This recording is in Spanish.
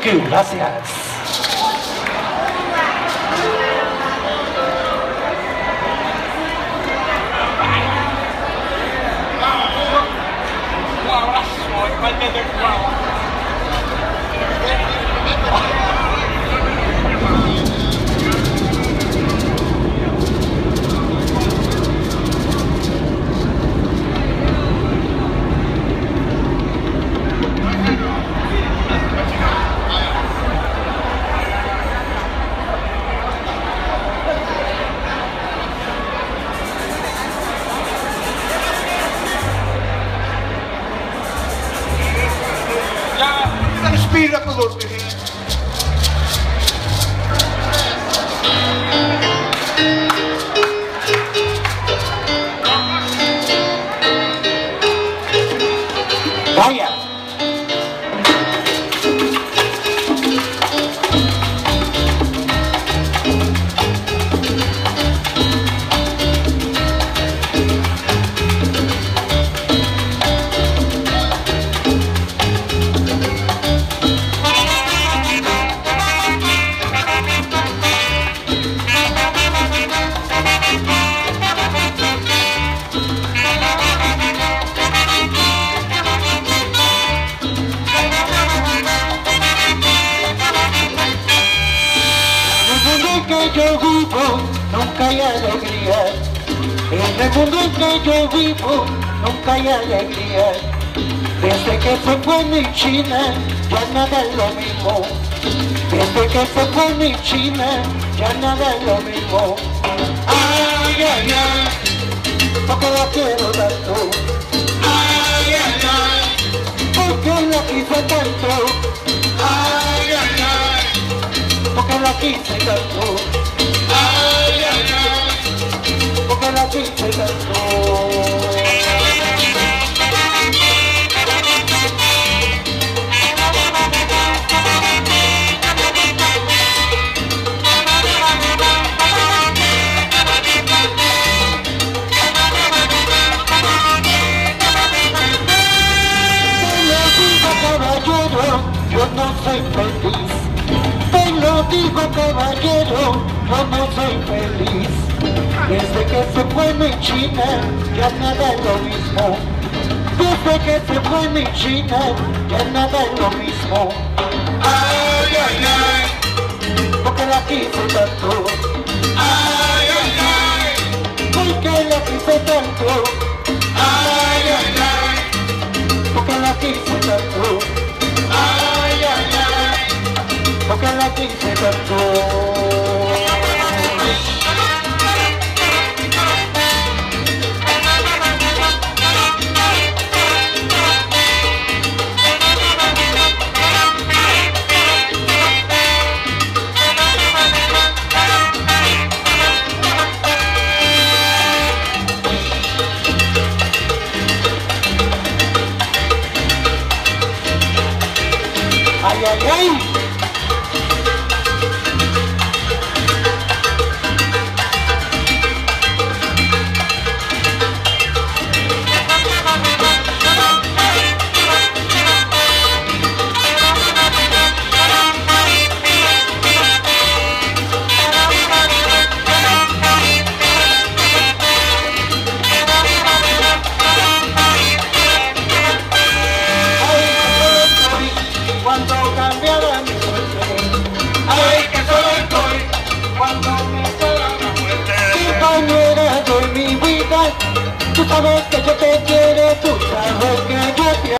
you, gracias. Respira por los pies. Vaya. Yo vivo, nunca hay alegría. En el mundo en que yo vivo, nunca hay alegría. Desde que se fue mi China, ya nada es lo mismo. Desde que se fue mi China, ya nada es lo mismo. Ay, ay, ay, porque la quiero tanto. Ay, ay, ay, porque la quise tanto. Ay, ay, ay, porque la quise tanto. Ay, ay, ay, porque la quise tanto. Yo no soy feliz, te lo digo caballero, yo no soy feliz. Desde que se fue mi China, ya nada es lo mismo. Desde que se fue mi China, ya nada es lo mismo. Ay, ay, ay, porque la quise tanto. Ay, ay, ay, porque la quise tanto. Ay, ay, ay, porque la quise tanto. Ay, ay, ay, porque la quise tanto. Ay, ay, ay. Cuando cambiara mi suerte, ay, que solo estoy cuando me toca la muerte. Compañera de mi vida, tú sabes que yo te quiero, tú sabes que yo te